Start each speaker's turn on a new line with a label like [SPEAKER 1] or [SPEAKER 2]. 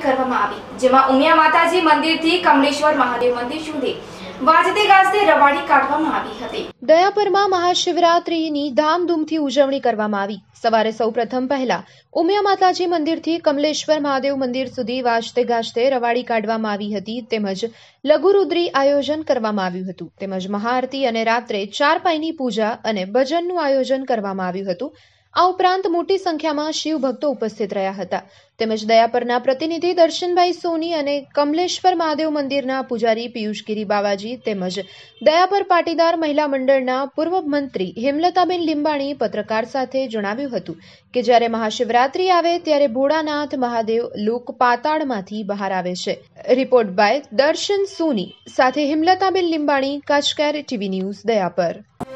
[SPEAKER 1] કરવામાં આવી, જેમાં ઉમિયા માતાજી મંદિરથી કમલેશ્વર મહાદેવ મંદિર સુધી વાજતે ગાજતે રવાડી કાઢવામાં આવી હતી।
[SPEAKER 2] દયાપરમાં મહાશિવરાત્રીની ધામધૂમથી ઉજવણી કરવામાં આવી। સવારે સૌપ્રથમ પહેલા ઉમિયા માતાજી મંદિરથી કમલેશ્વર મહાદેવ મંદિર સુધી વાજતે ગાજતે રવાડી કાઢવામાં આવી હતી, તેમજ લઘુરુદ્રી આયોજન કરવામાં આવ્યું હતું, તેમજ મહાઆરતી અને રાત્રે ચારપાઈની પૂજા અને ભજનનું આયોજન કરવામાં આવ્યું હતું। આ ઉપરાંત મોટી સંખ્યામાં શિવ ભક્તો ઉપસ્થિત રહ્યા હતા, તેમજ દયાપરના પ્રતિનિધિ દર્શનભાઈ સોની અને કમલેશ્વર મહાદેવ મંદિરના પૂજારી પિયુષગીરી બાવાજી તેમજ દયાપર પાટીદાર મહિલા મંડળના પૂર્વ મંત્રી હેમલતાબેન લીંબાણી પત્રકાર સાથે જણાવ્યું હતું કે જ્યારે મહાશિવરાત્રી આવે ત્યારે ભોળાનાથ મહાદેવ લોક પાતાળમાંથી બહાર આવે છે। રિપોર્ટ બાય દર્શન સોની સાથે હેમલતાબેન લીંબાણી, કાચકેર ટીવી ન્યૂઝ, દયાપર।